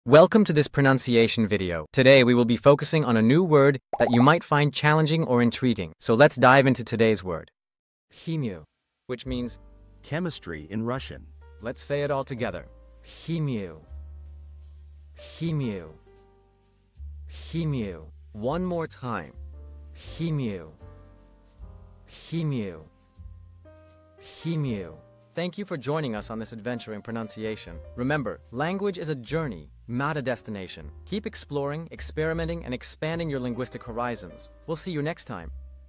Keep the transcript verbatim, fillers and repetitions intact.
Welcome to this pronunciation video. Today we will be focusing on a new word that you might find challenging or intriguing. So let's dive into today's word. Химию, which means chemistry in Russian. Let's say it all together. Химию. Химию. Химию. One more time. Химию. Химию. Химию. Thank you for joining us on this adventure in pronunciation. Remember, language is a journey, not a destination. Keep exploring, experimenting, and expanding your linguistic horizons. We'll see you next time.